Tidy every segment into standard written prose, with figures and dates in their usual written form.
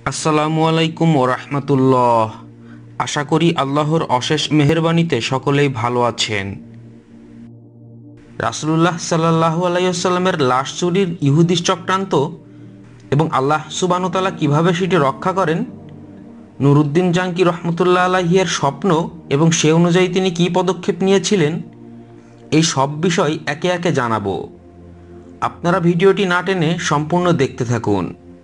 আসসালামু আলাইকুম ওরহমতুল্লাহ। আশা করি আল্লাহর অশেষ মেহেরবানিতে সকলেই ভালো আছেন। রাসূলুল্লাহ সাল্লাল্লাহু আলাইহি ওয়াসাল্লামের লাশ চুরির ইহুদি চক্রান্ত এবং আল্লাহ সুবহানাহু ওয়া তাআলা কীভাবে সেটি রক্ষা করেন, নুরুদ্দিন জাঙ্কি রহমতুল্লাহ আলাইহির স্বপ্ন এবং সে অনুযায়ী তিনি কী পদক্ষেপ নিয়েছিলেন, এই সব বিষয় একে একে জানাবো। আপনারা ভিডিওটি না টেনে সম্পূর্ণ দেখতে থাকুন।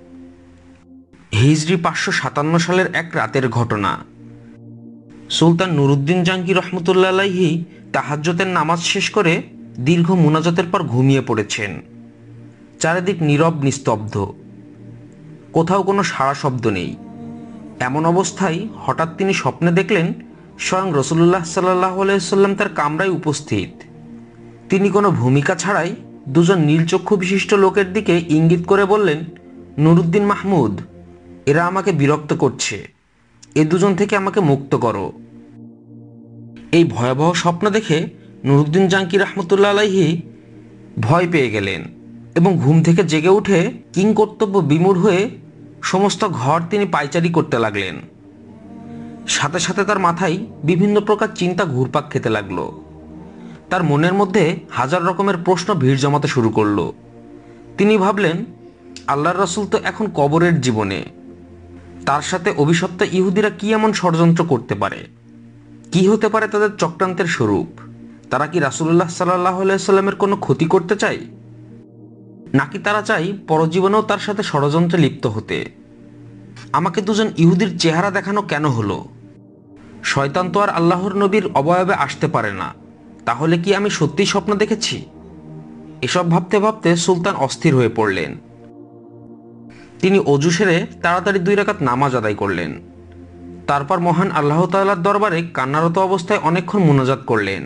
হিজরি 557 সালের এক রাতের ঘটনা। সুলতান নুরুদ্দিন জাঙ্কি রহমতুল্লাহ আলাইহি তাহাজ্জুদের নামাজ শেষ করে দীর্ঘ মুনাজাতের পর ঘুমিয়ে পড়েছেন। চারিদিক নীরব নিস্তব্ধ, কোথাও কোনো সাড়া শব্দ নেই। এমন অবস্থায় হঠাৎ তিনি স্বপ্নে দেখলেন স্বয়ং রাসূলুল্লাহ সাল্লাল্লাহু আলাইহি ওয়াসাল্লাম তার কামরায় উপস্থিত। তিনি কোনো ভূমিকা ছাড়াই দুজন নীলচক্ষু বিশিষ্ট লোকের দিকে ইঙ্গিত করে বললেন, নুরুদ্দিন মাহমুদ, এরা আমাকে বিরক্ত করছে, এ দুজন থেকে আমাকে মুক্ত করো। এই ভয়াবহ স্বপ্ন দেখে নুরুদ্দিন জাঙ্কি রহমতুল্লাহ আলাইহি ভয় পেয়ে গেলেন এবং ঘুম থেকে জেগে উঠে কিংকর্তব্য বিমূঢ় হয়ে সমস্ত ঘর তিনি পায়চারি করতে লাগলেন। সাথে সাথে তার মাথায় বিভিন্ন প্রকার চিন্তা ঘুরপাক খেতে লাগলো। তার মনের মধ্যে হাজার রকমের প্রশ্ন ভিড় জমাতে শুরু করলো। তিনি ভাবলেন, আল্লাহর রাসূল তো এখন কবরের জীবনে, তার সাথে অভিশপ্ত ইহুদিরা কি এমন ষড়যন্ত্র করতে পারে? কি হতে পারে তাদের চক্রান্তের স্বরূপ? তারা কি রাসূলুল্লাহ সাল্লাল্লাহু আলাইহি ওয়াসাল্লামের কোনো ক্ষতি করতে চায়, নাকি তারা চায় পরজীবনেও তার সাথে ষড়যন্ত্রে লিপ্ত হতে? আমাকে দুজন ইহুদির চেহারা দেখানো কেন হলো? শয়তান তো আর আল্লাহর নবীর অবয়বে আসতে পারে না, তাহলে কি আমি সত্যিই স্বপ্ন দেখেছি? এসব ভাবতে ভাবতে সুলতান অস্থির হয়ে পড়লেন। তিনি অজু সেরে তাড়াতাড়ি 2 রাকাত নামাজ আদায় করলেন। তারপর মহান আল্লাহ তাআলার দরবারে কান্নারত অবস্থায় অনেকক্ষণ মুনাজাত করলেন।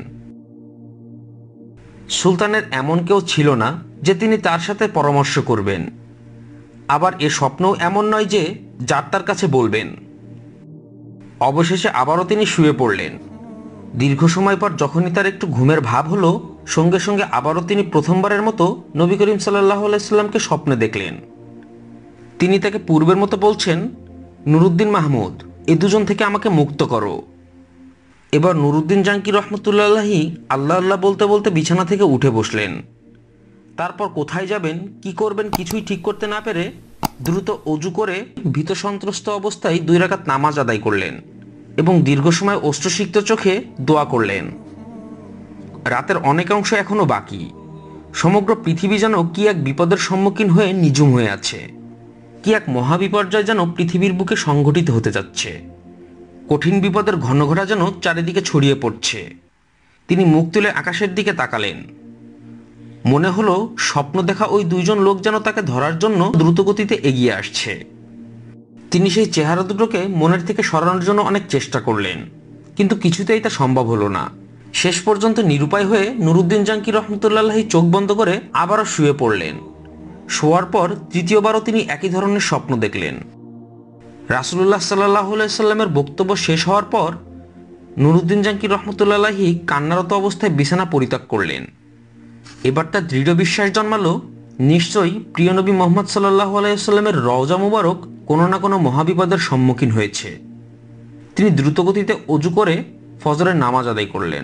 সুলতানের এমন কেউ ছিল না যে তিনি তার সাথে পরামর্শ করবেন, আবার এ স্বপ্নও এমন নয় যে যার তার কাছে বলবেন। অবশেষে আবারও তিনি শুয়ে পড়লেন। দীর্ঘ সময় পর যখনই তার একটু ঘুমের ভাব হলো, সঙ্গে সঙ্গে আবারও তিনি প্রথমবারের মতো নবী করিম সাল্লাল্লাহু আলাইহি সাল্লামকে স্বপ্নে দেখলেন। তিনি তাকে পূর্বের মতো বলছেন, নুরুদ্দিন মাহমুদ, এ দুজন থেকে আমাকে মুক্ত করো। এবার নুরুদ্দিন জাঙ্কি রহমতুল্লাহ আলাইহি আল্লাহ আল্লাহ বলতে বলতে বিছানা থেকে উঠে বসলেন। তারপর কোথায় যাবেন, কি করবেন কিছুই ঠিক করতে না পেরে দ্রুত অজু করে ভীত সন্ত্রস্ত অবস্থায় 2 রাকাত নামাজ আদায় করলেন এবং দীর্ঘ সময় অশ্রুসিক্ত চোখে দোয়া করলেন। রাতের অনেক অংশ এখনো বাকি। সমগ্র পৃথিবী যেন কি এক বিপদের সম্মুখীন হয়ে নিঝুম হয়ে আছে। কি এক মহাবিপর্যয় যেন পৃথিবীর বুকে সংঘটিত হতে যাচ্ছে। কঠিন বিপদের ঘনঘটা যেন চারিদিকে ছড়িয়ে পড়ছে। তিনি মুখ তুলে আকাশের দিকে তাকালেন। মনে হলো স্বপ্ন দেখা ওই 2 জন লোক যেন তাকে ধরার জন্য দ্রুতগতিতে এগিয়ে আসছে। তিনি সেই চেহারা দুটোকে মনের থেকে সরানোর জন্য অনেক চেষ্টা করলেন, কিন্তু কিছুতেই তা সম্ভব হলো না। শেষ পর্যন্ত নিরুপায় হয়ে নুরুদ্দিন জাঙ্কি রহমতুল্লাহ আলাইহি চোখ বন্ধ করে আবারও শুয়ে পড়লেন। শোয়ার পর তৃতীয়বারও তিনি একই ধরনের স্বপ্ন দেখলেন। রাসূলুল্লাহ সাল্লাল্লাহু আলাইহি সাল্লামের বক্তব্য শেষ হওয়ার পর নুরুদ্দিন জাঙ্কি রহমতুল্লাহ আলাইহি কান্নারত অবস্থায় বিছানা পরিত্যাগ করলেন। এবার তার দৃঢ় বিশ্বাস জন্মালো, নিশ্চয়ই প্রিয় নবী মুহাম্মদ সাল্লাল্লাহু আলাইহি সাল্লামের রওজা মুবারক কোনো না কোনো মহাবিপদের সম্মুখীন হয়েছে। তিনি দ্রুতগতিতে অজু করে ফজরের নামাজ আদায় করলেন।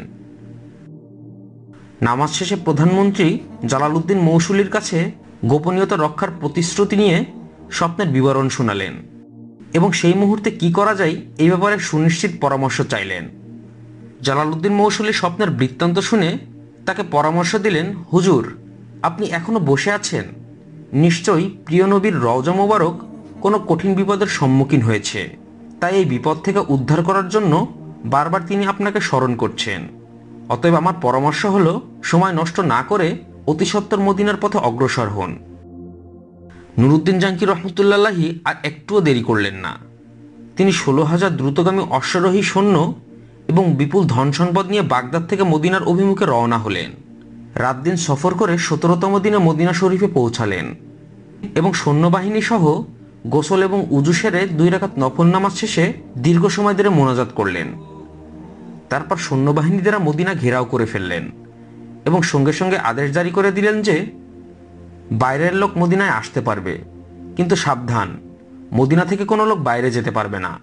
নামাজ শেষে প্রধানমন্ত্রী জালালউদ্দিন মৌসুলির কাছে গোপনীয়তা রক্ষার প্রতিশ্রুতি নিয়ে স্বপ্নের বিবরণ শোনালেন এবং সেই মুহূর্তে কি করা যায় এই ব্যাপারে সুনিশ্চিত পরামর্শ চাইলেন। জালালউদ্দিন মৌসুলি স্বপ্নের বৃত্তান্ত শুনে তাকে পরামর্শ দিলেন, হুজুর, আপনি এখনো বসে আছেন, নিশ্চয়ই প্রিয় নবীর রওজা মোবারক কোনো কঠিন বিপদের সম্মুখীন হয়েছে, তাই এই বিপদ থেকে উদ্ধার করার জন্য বারবার তিনি আপনাকে স্মরণ করছেন। অতএব আমার পরামর্শ হলো, সময় নষ্ট না করে অতি সত্বর মদিনার পথে অগ্রসর হন। নুরুদ্দিন জাঙ্কি রহমতুল্লাহ আলাইহি আর একটুও দেরি করলেন না। তিনি 16,000 দ্রুতগামী অশ্বারোহী সৈন্য এবং বিপুল ধন সম্পদ নিয়ে বাগদাদ থেকে মদিনার অভিমুখে রওনা হলেন। রাত দিন সফর করে 17তম দিনে মদিনা শরীফে পৌঁছালেন এবং সৈন্যবাহিনী সহ গোসল এবং উজু সেরে 2 রাকাত নফল নামাজ শেষে দীর্ঘ সময় ধরে মোনাজাত করলেন। তারপর সৈন্যবাহিনী দ্বারা মদিনা ঘেরাও করে ফেললেন এবং সঙ্গে সঙ্গে আদেশ জারি করে দিলেন যে বাইরের লোক মদিনায় আসতে পারবে, কিন্তু সাবধান, মদিনা থেকে কোনো লোক বাইরে যেতে পারবে না।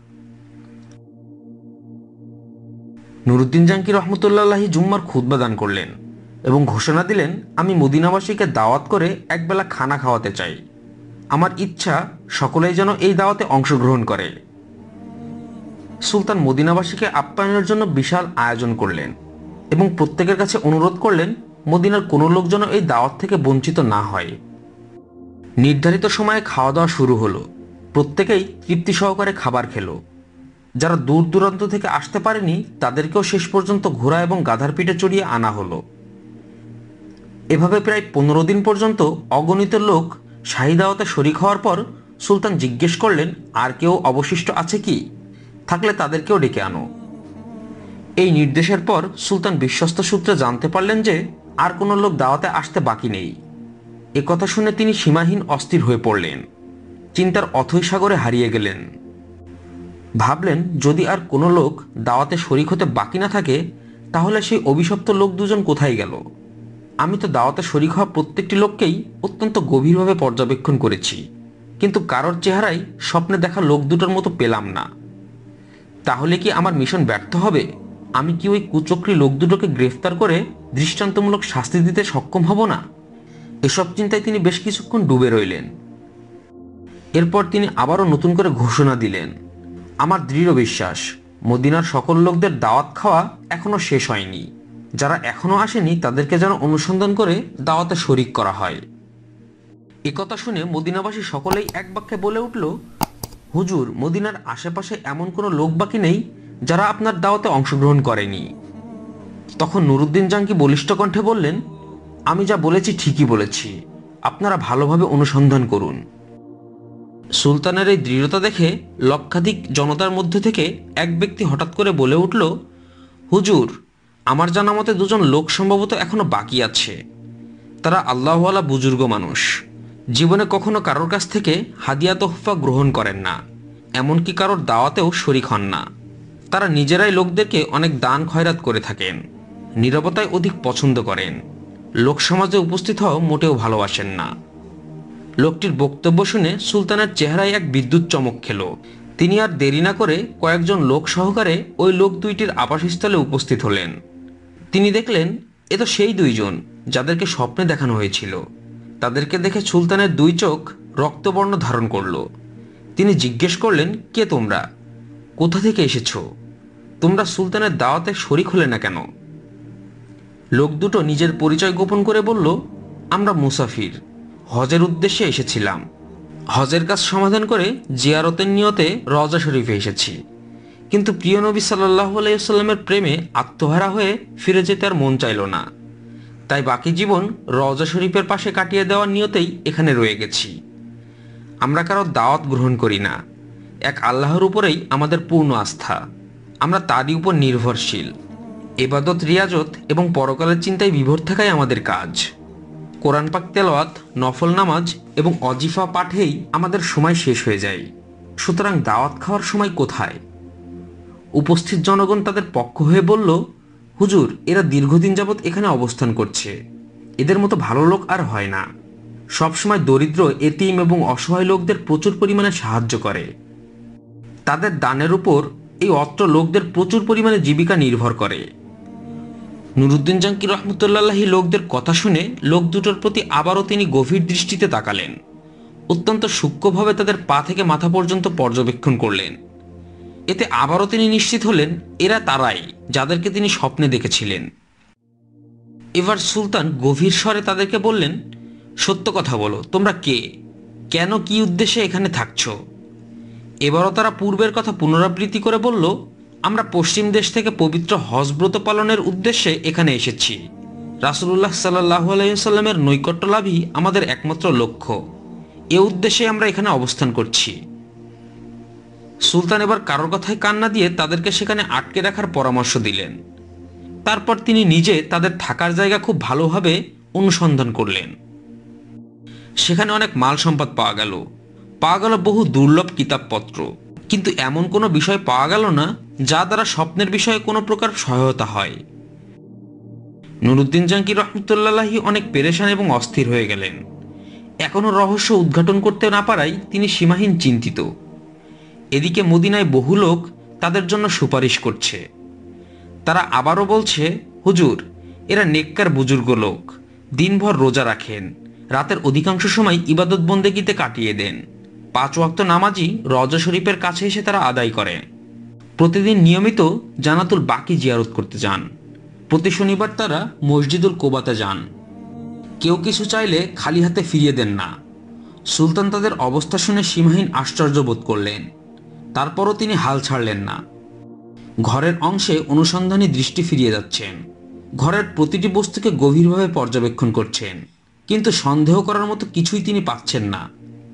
নুরুদ্দিন জাঙ্কি রহমতুল্লাহি জুম্মার খুতবা দান করলেন এবং ঘোষণা দিলেন, আমি মদিনাবাসীকে দাওয়াত করে একবেলা খানা খাওয়াতে চাই। আমার ইচ্ছা সকলেই যেন এই দাওয়াতে অংশগ্রহণ করে। সুলতান মদিনাবাসীকে আপ্যায়নের জন্য বিশাল আয়োজন করলেন এবং প্রত্যেকের কাছে অনুরোধ করলেন মদিনার কোনো লোক যেন এই দাওয়াত থেকে বঞ্চিত না হয়। নির্ধারিত সময়ে খাওয়া দাওয়া শুরু হলো। প্রত্যেকেই তৃপ্তি সহকারে খাবার খেলো। যারা দূর দূরান্ত থেকে আসতে পারেনি তাদেরকেও শেষ পর্যন্ত ঘোড়া এবং গাধার পিঠে চড়িয়ে আনা হলো। এভাবে প্রায় 15 দিন পর্যন্ত অগণিত লোক শাহী দাওয়াতে শরিক হওয়ার পর সুলতান জিজ্ঞেস করলেন, আর কেউ অবশিষ্ট আছে কি? থাকলে তাদেরকেও ডেকে আনো। এই নির্দেশের পর সুলতান বিশ্বস্ত সূত্রে জানতে পারলেন যে আর কোনো লোক দাওয়াতে আসতে বাকি নেই। একথা শুনে তিনি সীমাহীন অস্থির হয়ে পড়লেন। চিন্তার অথৈ সাগরে হারিয়ে গেলেন। ভাবলেন, যদি আর কোনো লোক দাওয়াতে শরিক হতে বাকি না থাকে তাহলে সেই অভিশপ্ত লোক দুজন কোথায় গেল? আমি তো দাওয়াতে শরিক হওয়া প্রত্যেকটি লোককেই অত্যন্ত গভীরভাবে পর্যবেক্ষণ করেছি, কিন্তু কারোর চেহারাই স্বপ্নে দেখা লোক দুটোর মতো পেলাম না। তাহলে কি আমার মিশন ব্যর্থ হবে? আমি কি ওই কুচক্রী লোক দুটোকে গ্রেফতার করে দৃষ্টান্তমূলক শাস্তি দিতে সক্ষম হব না? এসব চিন্তায় তিনি বেশ কিছুক্ষণ ডুবে রইলেন। এরপর তিনি আবারও নতুন করে ঘোষণা দিলেন, আমার দৃঢ় বিশ্বাস মদিনার সকল লোকদের দাওয়াত খাওয়া এখনো শেষ হয়নি। যারা এখনো আসেনি তাদেরকে যেন অনুসন্ধান করে দাওয়াতে শরিক করা হয়। একথা শুনে মদিনাবাসী সকলেই এক বাক্যে বলে উঠল, হুজুর, মদিনার আশেপাশে এমন কোনো লোক বাকি নেই যারা আপনার দাওয়াতে অংশগ্রহণ করেনি। তখন নুরুদ্দিন জাঙ্কি বলিষ্ঠ কণ্ঠে বললেন, আমি যা বলেছি ঠিকই বলেছি, আপনারা ভালোভাবে অনুসন্ধান করুন। সুলতানের এই দৃঢ়তা দেখে লক্ষাধিক জনতার মধ্যে থেকে এক ব্যক্তি হঠাৎ করে বলে উঠল, হুজুর, আমার জানা মতে দুজন লোক সম্ভবত এখনো বাকি আছে। তারা আল্লাহওয়ালা বুজুর্গ মানুষ, জীবনে কখনো কারোর কাছ থেকে হাদিয়া তোহফা গ্রহণ করেন না, এমনকি কারোর দাওয়াতেও শরিক হন না। তারা নিজেরাই লোকদেরকে অনেক দান খয়রাত করে থাকেন, নীরবতায় অধিক পছন্দ করেন, লোক সমাজে উপস্থিত হওয়া মোটেও ভালোবাসেন না। লোকটির বক্তব্য শুনে সুলতানের চেহারায় এক বিদ্যুৎ চমক খেল। তিনি আর দেরি না করে কয়েকজন লোক সহকারে ওই লোক দুইটির আবাসস্থলে উপস্থিত হলেন। তিনি দেখলেন, এ তো সেই দুইজন যাদেরকে স্বপ্নে দেখানো হয়েছিল। তাদেরকে দেখে সুলতানের দুই চোখ রক্তবর্ণ ধারণ করল। তিনি জিজ্ঞেস করলেন, কে তোমরা? কোথা থেকে এসেছ? তোমরা সুলতানের দাওয়াতে শরিক হলে না কেন? লোক দুটো নিজের পরিচয় গোপন করে বলল, আমরা মুসাফির, হজের উদ্দেশ্যে এসেছিলাম। হজের কাজ সমাধান করে জিয়ারতের নিয়তে রওজা শরীফে এসেছি, কিন্তু প্রিয় নবী সাল্লাল্লাহু আলাইহি ওয়াসাল্লামের প্রেমে আত্মহারা হয়ে ফিরে যেতে আর মন চাইল না। তাই বাকি জীবন রওজা শরীফের পাশে কাটিয়ে দেওয়ার নিয়তেই এখানে রয়ে গেছি। আমরা কারো দাওয়াত গ্রহণ করি না। এক আল্লাহর উপরেই আমাদের পূর্ণ আস্থা। আমরা তারই উপর নির্ভরশীল। ইবাদত, রিয়াজত এবং পরকালের চিন্তায় বিভোর থাকাই আমাদের কাজ। কোরআন পাক তেলাওয়াত, নফল নামাজ এবং অজিফা পাঠেই আমাদের সময় শেষ হয়ে যায়। সুতরাং দাওয়াত খাওয়ার সময় কোথায়? উপস্থিত জনগণ তাদের পক্ষ হয়ে বলল, হুজুর, এরা দীর্ঘদিন যাবৎ এখানে অবস্থান করছে। এদের মতো ভালো লোক আর হয় না। সবসময় দরিদ্র, এতিম এবং অসহায় লোকদের প্রচুর পরিমাণে সাহায্য করে। তাদের দানের উপর এই অত্র লোকদের প্রচুর পরিমাণে জীবিকা নির্ভর করে। নুরুদ্দিন জাঙ্কি রহমতুল্লাহি লোকদের কথা শুনে লোক দুটোর প্রতি আবারও তিনি গভীর দৃষ্টিতে তাকালেন। অত্যন্ত সূক্ষ্মভাবে তাদের পা থেকে মাথা পর্যন্ত পর্যবেক্ষণ করলেন। এতে আবারও তিনি নিশ্চিত হলেন এরা তারাই যাদেরকে তিনি স্বপ্নে দেখেছিলেন। এবার সুলতান গভীর স্বরে তাদেরকে বললেন, সত্য কথা বলো, তোমরা কে? কেন, কি উদ্দেশ্যে এখানে থাকছ? এবারও তারা পূর্বের কথা পুনরাবৃত্তি করে বলল, আমরা পশ্চিম দেশ থেকে পবিত্র হজব্রত পালনের উদ্দেশ্যে এখানে এসেছি। রাসূলুল্লাহ সাল্লাল্লাহু আলাইহি ওয়াসাল্লামের নৈকট্য লাভই আমাদের একমাত্র লক্ষ্য। এ উদ্দেশ্যে আমরা এখানে অবস্থান করছি। সুলতান এবার কারোর কথায় কান না দিয়ে তাদেরকে সেখানে আটকে রাখার পরামর্শ দিলেন। তারপর তিনি নিজে তাদের থাকার জায়গা খুব ভালোভাবে অনুসন্ধান করলেন। সেখানে অনেক মাল সম্পদ পাওয়া গেল বহু দুর্লভ কিতাবপত্র, কিন্তু এমন কোনো বিষয় পাওয়া গেল না যা দ্বারা স্বপ্নের বিষয়ে কোনো প্রকার সহায়তা হয়। নুরুদ্দিন জাঙ্কি রহমতুল্লাহি অনেক পেরেশান এবং অস্থির হয়ে গেলেন। এখনো রহস্য উদ্ঘাটন করতে না পারায় তিনি সীমাহীন চিন্তিত। এদিকে মদিনায় বহু লোক তাদের জন্য সুপারিশ করছে। তারা আবারও বলছে, হুজুর, এরা নেককার বুজুর্গ লোক, দিনভর রোজা রাখেন, রাতের অধিকাংশ সময় ইবাদত বন্দেগীতে কাটিয়ে দেন, 5 ওয়াক্ত নামাজই রওজা শরীফের কাছে এসে তারা আদায় করে, প্রতিদিন নিয়মিত জানাতুল বাকি জিয়ারত করতে যান, প্রতি শনিবার তারা মসজিদুল কোবাতে যান, কেউ কিছু চাইলে খালি হাতে ফিরিয়ে দেন না। সুলতান তাদের অবস্থা শুনে সীমাহীন আশ্চর্য বোধ করলেন। তারপরও তিনি হাল ছাড়লেন না। ঘরের অংশে অনুসন্ধানী দৃষ্টি ফিরিয়ে যাচ্ছেন, ঘরের প্রতিটি বস্তুকে গভীরভাবে পর্যবেক্ষণ করছেন, কিন্তু সন্দেহ করার মতো কিছুই তিনি পাচ্ছেন না।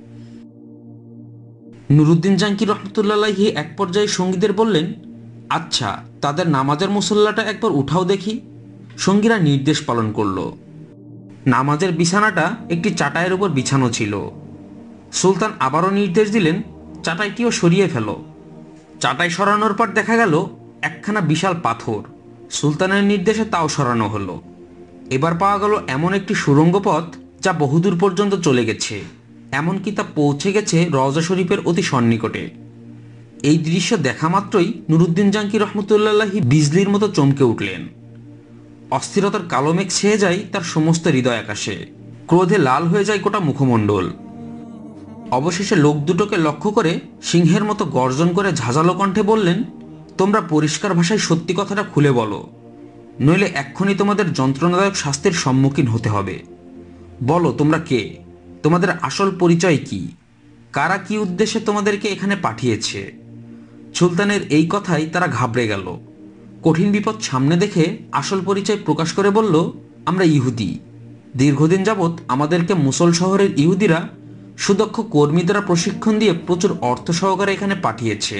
নুরুদ্দিন জাঙ্কি রহমতুল্লাহি এক পর্যায়ে সঙ্গীদের বললেন, আচ্ছা, তাদের নামাজের মুসল্লাটা একবার উঠাও দেখি। সঙ্গীরা নির্দেশ পালন করল। নামাজের বিছানাটা একটি চাটাইয়ের উপর বিছানো ছিল। সুলতান আবারও নির্দেশ দিলেন, চাটাইটিও সরিয়ে ফেলো। চাটাই সরানোর পর দেখা গেল একখানা বিশাল পাথর। সুলতানের নির্দেশে তাও সরানো হলো। এবার পাওয়া গেল এমন একটি সুড়ঙ্গ পথ যা বহুদূর পর্যন্ত চলে গেছে, এমনকি তা পৌঁছে গেছে রওজা শরীফের অতি সন্নিকটে। এই দৃশ্য দেখা মাত্রই নুরুদ্দিন জাঙ্কি রহমতুল্লাহি বিজলির মতো চমকে উঠলেন। অস্থিরতার কালো মেঘ ছেয়ে যায় তার সমস্ত হৃদয় আকাশে, ক্রোধে লাল হয়ে যায় গোটা মুখমণ্ডল। অবশেষে লোক দুটোকে লক্ষ্য করে সিংহের মতো গর্জন করে ঝাঁঝালো কণ্ঠে বললেন, তোমরা পরিষ্কার ভাষায় সত্যি কথাটা খুলে বলো, নইলে এক্ষুনি তোমাদের যন্ত্রণাদায়ক শাস্তির সম্মুখীন হতে হবে। বলো, তোমরা কে? তোমাদের আসল পরিচয় কি? কারা কি উদ্দেশ্যে তোমাদেরকে এখানে পাঠিয়েছে? সুলতানের এই কথাই তারা ঘাবড়ে গেল। কঠিন বিপদ সামনে দেখে আসল পরিচয় প্রকাশ করে বলল, আমরা ইহুদি। দীর্ঘদিন যাবৎ আমাদেরকে মুসল শহরের ইহুদিরা সুদক্ষ কর্মী দ্বারা প্রশিক্ষণ দিয়ে প্রচুর অর্থ সহকারে এখানে পাঠিয়েছে।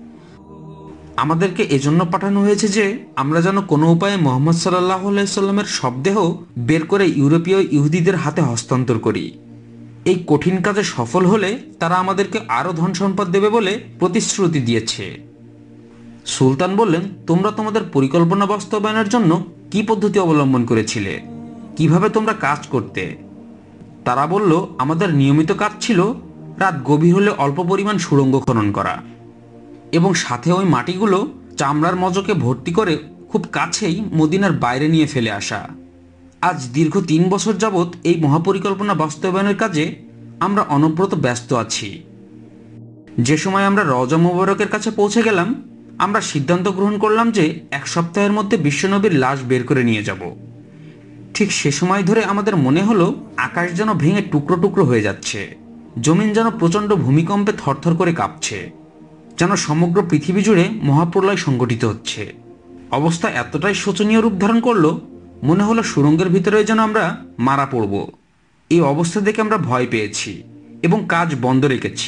আমাদেরকে এজন্য পাঠানো হয়েছে যে আমরা যেন কোনো উপায়ে মোহাম্মদ সাল্লাহ সাল্লামের শবদেহ বের করে ইউরোপীয় ইহুদিদের হাতে হস্তান্তর করি। এই কঠিন কাজে সফল হলে তারা আমাদেরকে আরও ধন সম্পদ দেবে বলে প্রতিশ্রুতি দিয়েছে। সুলতান বললেন, তোমরা তোমাদের পরিকল্পনা বাস্তবায়নের জন্য কি পদ্ধতি অবলম্বন করেছিলে? কিভাবে তোমরা কাজ করতে? তারা বলল, আমাদের নিয়মিত কাজ ছিল রাত গভীর হলে অল্প পরিমাণ সুড়ঙ্গ খনন করা এবং সাথে ওই মাটিগুলো চামড়ার মজকে ভর্তি করে খুব কাছেই মদিনার বাইরে নিয়ে ফেলে আসা। আজ দীর্ঘ 3 বছর যাবৎ এই মহাপরিকল্পনা বাস্তবায়নের কাজে আমরা অনবরত ব্যস্ত আছি। যে সময় আমরা রওজা মুবারকের কাছে পৌঁছে গেলাম, আমরা সিদ্ধান্ত গ্রহণ করলাম যে 1 সপ্তাহের মধ্যে বিশ্বনবীর লাশ বের করে নিয়ে যাব। ঠিক সে সময় ধরে আমাদের মনে হলো আকাশ যেন ভেঙে টুকরো টুকরো হয়ে যাচ্ছে, জমিন যেন প্রচণ্ড ভূমিকম্পে থরথর করে কাঁপছে, যেন সমগ্র পৃথিবী জুড়ে মহাপ্রলয় সংঘটিত হচ্ছে। অবস্থা এতটাই শোচনীয় রূপ ধারণ করলো, মনে হলো সুড়ঙ্গের ভিতরে যেন আমরা মারা পড়ব। এই অবস্থা দেখে আমরা ভয় পেয়েছি এবং কাজ বন্ধ রেখেছি।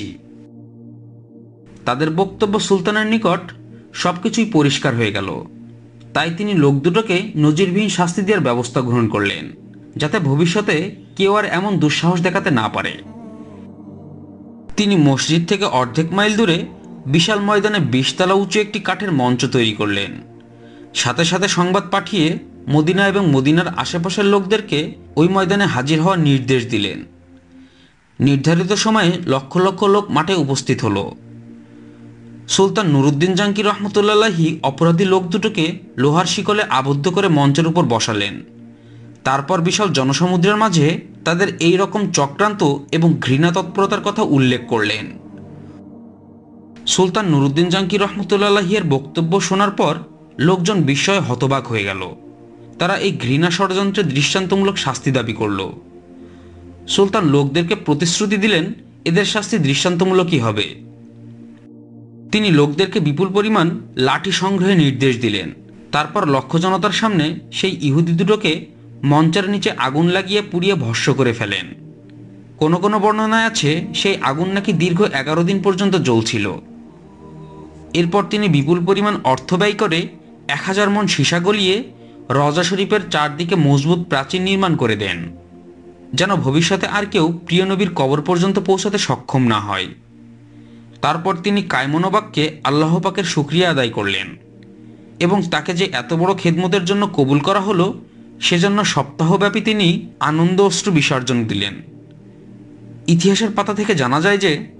তাদের বক্তব্য সুলতানের নিকট সবকিছুই পরিষ্কার হয়ে গেল। তাই তিনি লোক দুটোকে নজিরবিহীন শাস্তি দেওয়ার ব্যবস্থা গ্রহণ করলেন, যাতে ভবিষ্যতে কেউ আর এমন দুঃসাহস দেখাতে না পারে। তিনি মসজিদ থেকে অর্ধেক মাইল দূরে বিশাল ময়দানে 20 তলা উঁচু একটি কাঠের মঞ্চ তৈরি করলেন। সাথে সাথে সংবাদ পাঠিয়ে মদিনা এবং মদিনার আশেপাশের লোকদেরকে ওই ময়দানে হাজির হওয়ার নির্দেশ দিলেন। নির্ধারিত সময়ে লক্ষ লক্ষ লোক মাঠে উপস্থিত হলো। সুলতান নুরুদ্দিন জাঙ্কি রহমতুল্লাহি অপরাধী লোক দুটোকে লোহার শিকলে আবদ্ধ করে মঞ্চের উপর বসালেন। তারপর বিশাল জনসমুদ্রের মাঝে তাদের এই রকম চক্রান্ত এবং ঘৃণা তৎপরতার কথা উল্লেখ করলেন। সুলতান নুরুদ্দিন জাঙ্কি রহমতুল্লাহি এর বক্তব্য শোনার পর লোকজন বিস্ময়ে হতবাক হয়ে গেল। তারা এই ঘৃণা ষড়যন্ত্রের দৃষ্টান্তমূলক শাস্তি দাবি করল। সুলতান লোকদেরকে প্রতিশ্রুতি দিলেন এদের শাস্তি দৃষ্টান্তমূলকই হবে। তিনি লোকদেরকে বিপুল পরিমাণ লাঠি সংগ্রহে নির্দেশ দিলেন। তারপর লক্ষ জনতার সামনে সেই ইহুদি দুটোকে মঞ্চের নিচে আগুন লাগিয়ে পুড়িয়ে ভস্ম করে ফেলেন। কোনো কোনো বর্ণনায় আছে সেই আগুন নাকি দীর্ঘ 11 দিন পর্যন্ত জ্বলছিল। এরপর তিনি বিপুল পরিমাণ অর্থ ব্যয় করে 1000 মণ সীসা গলিয়ে রওজা শরীফের চারদিকে মজবুত প্রাচীর নির্মাণ করে দেন, যেন ভবিষ্যতে আর কেউ প্রিয় নবীর কবর পর্যন্ত পৌঁছাতে সক্ষম না হয়। তারপর তিনি কায়মনোবাক্যে আল্লাহ পাকের শুকরিয়া আদায় করলেন এবং তাকে যে এত বড় খেদমতের জন্য কবুল করা হলো সেজন্য সপ্তাহব্যাপী তিনি আনন্দ অশ্রু বিসর্জন দিলেন। ইতিহাসের পাতা থেকে জানা যায় যে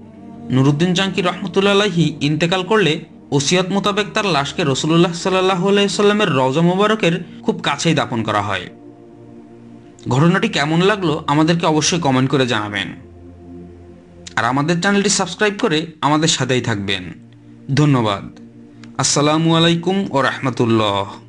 নুরুদ্দিন জাঙ্কি রহমতুল্লাহ আলাইহি ইন্তেকাল করলে ওসিয়ত মোতাবেক তার লাশকে রাসূলুল্লাহ সাল্লাল্লাহু আলাইহি সাল্লামের রওজা মুবারকের খুব কাছেই দাফন করা হয়। ঘটনাটি কেমন লাগলো আমাদেরকে অবশ্যই কমেন্ট করে জানাবেন, আর আমাদের চ্যানেলটি সাবস্ক্রাইব করে আমাদের সাথেই থাকবেন। ধন্যবাদ। আসসালামু আলাইকুম ওয়া রাহমাতুল্লাহ।